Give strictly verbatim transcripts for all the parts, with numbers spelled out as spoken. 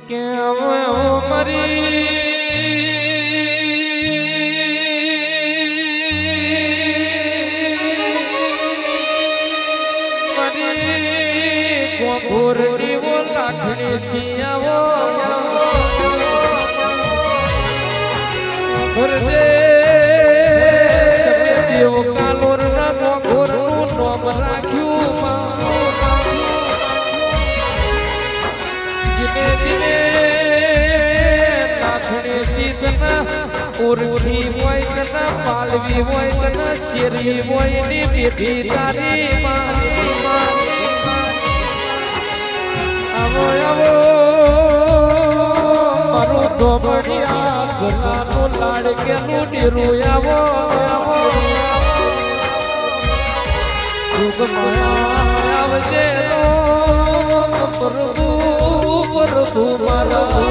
કે મરી ગોરની વો લાખણી છીયાવો ભરદે દેવ કાલોર ના ગોરનું નામ રાખ્યું જીને જીને લાખણી ચીતના ઓરખી હોય ના પાલવી હોય ના ચેરી હોય ની બેટી તારી મારી आवो आवो मारो दोबड़िया गलानो लाड़ के नुडीरू आवो आवो दुख माया आवजे नो प्रभु प्रभु मारा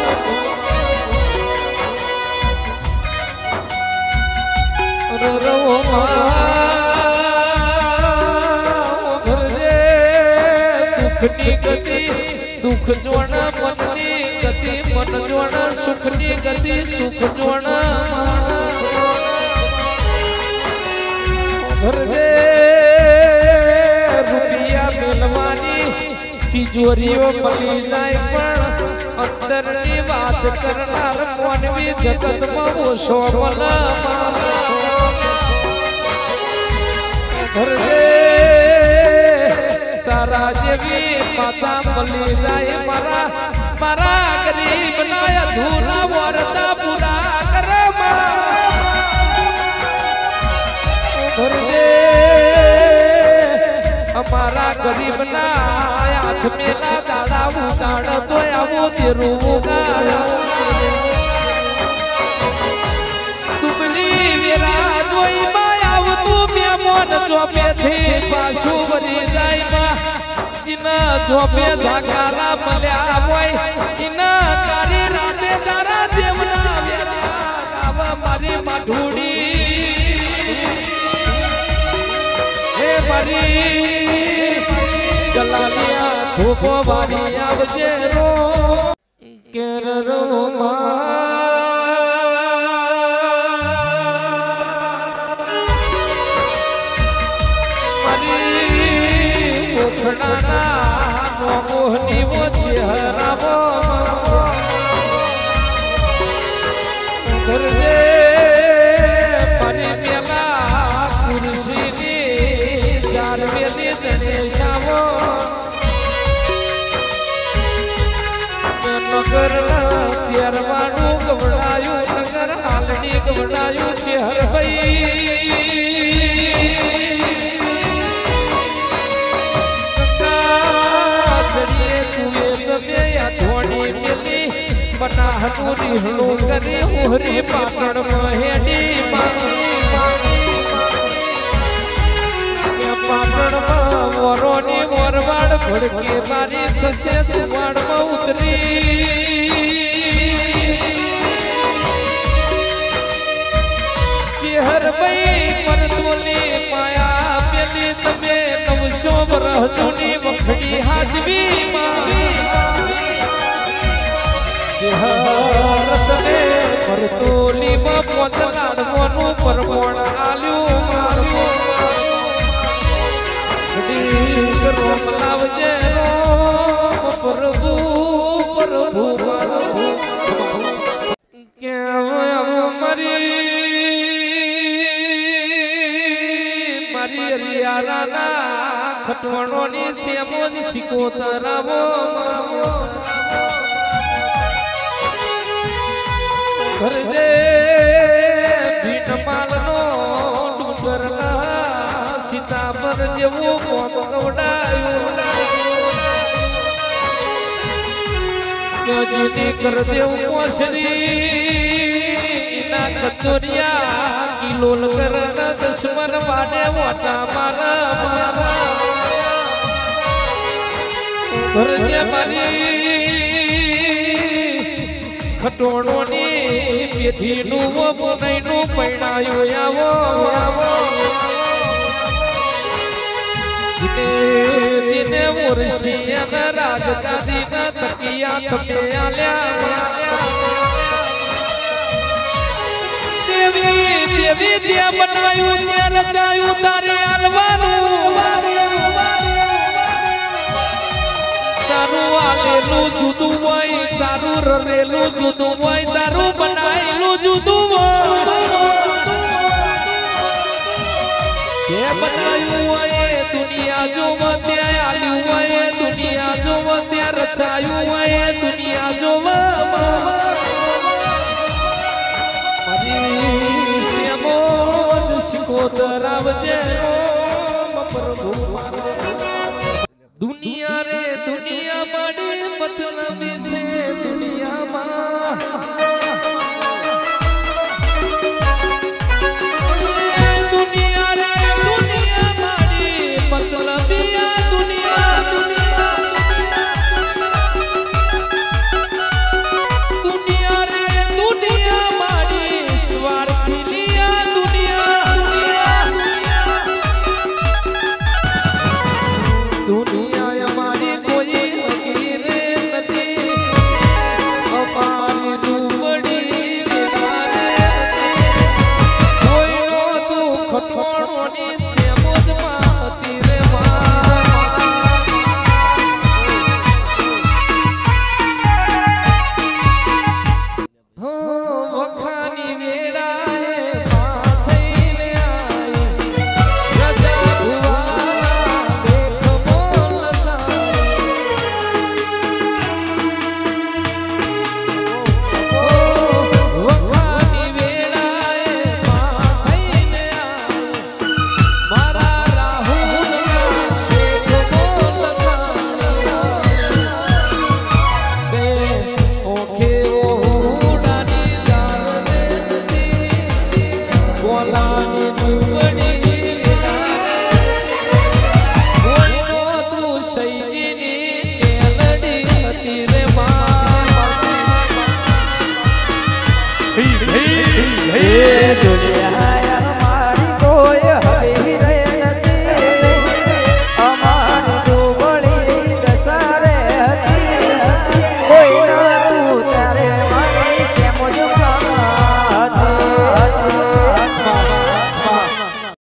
रो रो दुखनी गति दुख जोण मननी गति मन जोण सुखनी गति सुख जोण भरदे रुपया मिलवानी तिजोरीओ मली जाय पण अंदरनी बात करनार मानवी जगत में वो शोभना भरदे तारा जेवी माता मली जाए मारा मारा गरीब नाया धूला वरदा पूरा करे हमारा गरीब ना हाथ में ना दाड़ा उगाड़ तो आवो तेरू उगाड़ तुमली मेरा जोई माया तू मैं मन जो पे थे पाछू बनी जाई मा इना जोपे धाकारा मल्या होय इना कारी राते दारा देवना गावा मारी माठुडी हे मारी गलालिया धोपो वारी आवजे रो केर रो मा मोहनी वो चेहरावो भरदे परी मेला कुर्सी नी चार मेली जनेशावो नगर तेरवाणु गवड़ायु नगर हालनी गवड़ायु चेहर भई बना हटूरी हलो करे ओहरी पापड़ महेडी पापड़ मोरोनी मोरवाड़ भड़के मारी ससे सुवाड़ में उतरी चेहर बई पर तोली माया पेली तबे नवसो बरह जूनी वखड़ी हाजवी रतने परतोली में पोचलाड़ मोनू परमोण आल्यू मारमो रोम लावजे प्रभु प्रभु प्रभु क्या मरी मरी रियारा ना खटवणोनी सेमोज सिकोतरावो भरदे भीट मालनो डूंगरला सीताबर जेवो कोम गवडायो क्यों जुनी कर देव मोशरी ना कतोरिया किलोल करना दुश्मन वाडे वाटा मारा मारा भरदे मारी खटोणोनी पेठीनु वो बनैनु पैणायो आवो आवो જીને ઉર્ષી અને રાજગાદી ના તકિયા તમે આલ્યા દેવી દેવી ત્યાં બનાવ્યું ત્યાં રચાયું તારે આલવાનું તારું આલેલું જુદું હોય તારું રરેલું જુદું હોય તારું બનાયેલું જુદું હોય જે બનાવ્યું હોય દુનિયા જોવ ત્યાં આલ્યું હોય દુનિયા જોવ ત્યાં રચાયું હોય દુનિયા જોવ મારી શ્યામોદ શિકોતર આવજે પ્રભુ દુનિયા રે દુનિયા માડી મતલબી છે દુનિયામાં દુનિયા રે દુનિયા માડી મતલબી આ દુનિયા દુનિયા રે દુનિયા માડી સ્વાર્થી લિયા દુનિયા દુનિયા અમારી કોઈ હકીરે નથી અમારી દુબડી કોઈનો તું ખટોણોની સેમોજમાં હતી રે હો વખાની વેળાએ માં થઈને આવી રજા ભુવાના દેખ વખાની વેળાએ માં થઈને આવી મારા રાહુલના દેખ બે ઓખે ઓહુડાની જાણે નથી બોલાની દુબડી કોઈનો તું સૈજીની ટેલડી હતી રે માં હે દુનિયા